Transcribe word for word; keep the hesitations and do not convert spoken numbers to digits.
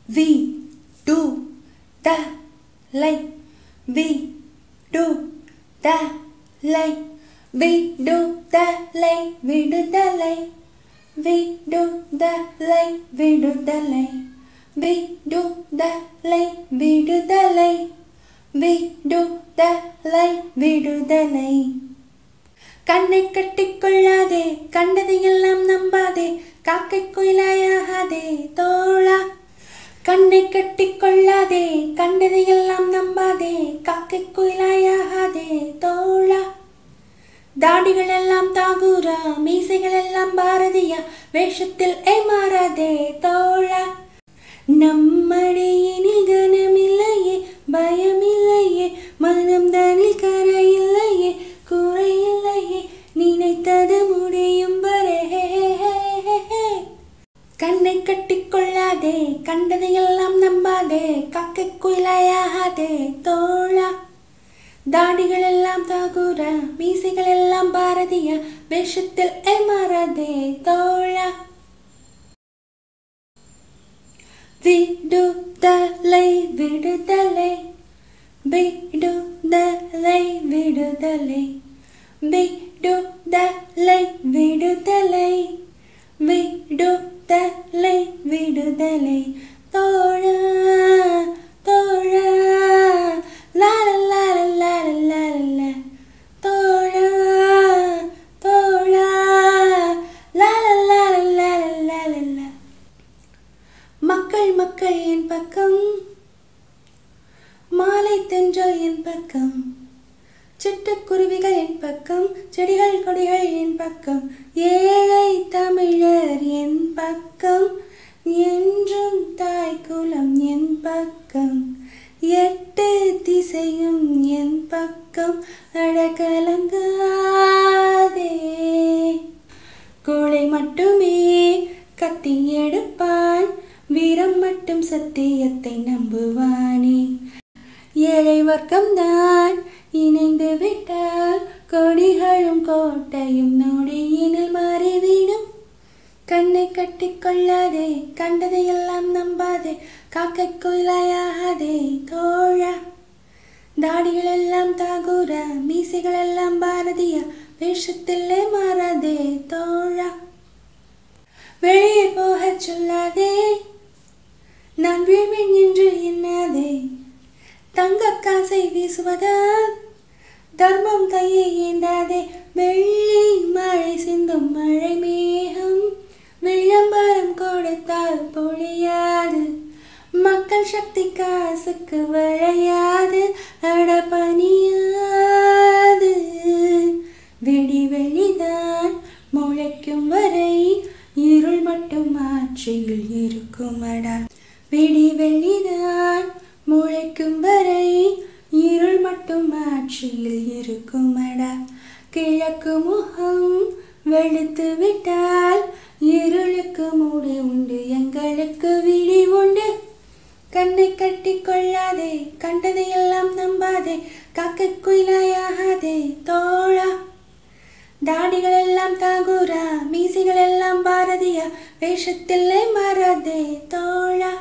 we do the light, we do the light, we do the light, we do the light, we do the light, we do the light, we do the light, we do the light, we do the light, we do the light. கண்ணை கட்டிக் கொள்ளாதே, கண்டதையெல்லாம் நம்பாதே, காக்கை குயிலாயாகாதே தோழா. கண்ணை கட்டிக் கொள்ளாதே, கண்டதையெல்லாம் நம்பாதே, காக்கை குயிலாயாகாதே தோழா. தாடிகள் எல்லாம் தாகூரா, மீசைகள் எல்லாம் பாரதியா, வேஷத்தில் ஏமாறாதே தோழா. நம்மடையினில் கனமில்லையே, பயமில்லையே, மனம் தனில் கரையில்லையே, குறையில்லையே, நினைத்தது முடியும் வரை. கண்ணை கட்டிக் கொள்ளாதே, கண்டதையெல்லாம் நம்பாதே, காக்கை குயிலாயாகாதே தோழா. தாடிகள் எல்லாம் தாகூரா, மீசைகள் எல்லாம் பாரதியா, வேஷத்தில் ஏமாறாதே தோழா. விடுதலை விடுதலை, விடுதலை விடுதலை, விடுதலை விடுதலை, விடுதலை விடுதலை தோழா தோழா. லா லா லா லா லா லா தோழா தோழா. லா லா லா லா லா லா. மக்கள் மக்கள் என் பக்கம், மாலை தென்றல் என் பக்கம், சிட்டுக்குருவிகள் என் பக்கம், செடிகள் கொடிகள் என் பக்கம், ஏழை தமிழர் என் பக்கம், என்றும் தாய்க்குலம் என் பக்கம், எட்டு திசையும் என் பக்கம். அடகலங்காதே, கோளை மட்டுமே கத்தி எடுப்பான், வீரம் மட்டும் சத்தியத்தை நம்புவானே. ஏழை வர்க்கம்தான் இணைந்து விட்டால், கொடிகளும் கோட்டையும் நொடியினில் மாறிவிடும். கண்ணை கட்டிக் கொள்ளாதே, கண்டதையெல்லாம் நம்பாதே, காக்கை குயிலாயாகாதே தோழா. தாடிகள் எல்லாம் தாகூரா, மீசைகள் எல்லாம் பாரதியா, வேஷத்திலே மாறாதே தோழா. வெளியே போகச் சொல்லாதே, நான் வீழ்வேன் என்று எண்ணாதே, தங்க காசை வீசுவதால் தர்மம் கையை ஏந்தாதே. வெள்ளி மழை சிந்தும் மழை மேகம், விளம்பரம் கொடுத்தால் பொழியாது, மக்கள் சக்தி காசுக்கு வளையாது, அடப்பணியாது. வெடி வெளிதான் முளைக்கும் வரை, இருள் மட்டும் ஆட்சியில் இருக்குமடா. வெடி வெளிதான் முளைக்கும் வரை, இருள் மட்டும் ஆட்சியில் இருக்குமடா. கிழக்கு முகம் வெளுத்து விட்டால், இருளுக்கு மூடு உண்டு, எங்களுக்கு விழி உண்டு. கண்ணை கட்டிக் கொள்ளாதே, கண்டதையெல்லாம் நம்பாதே, காக்கை குயிலாயாகாதே தோழா. தாடிகள் எல்லாம் தாகூரா, மீசைகள் எல்லாம் பாரதியா, வேஷத்திலே மாறாதே தோழா.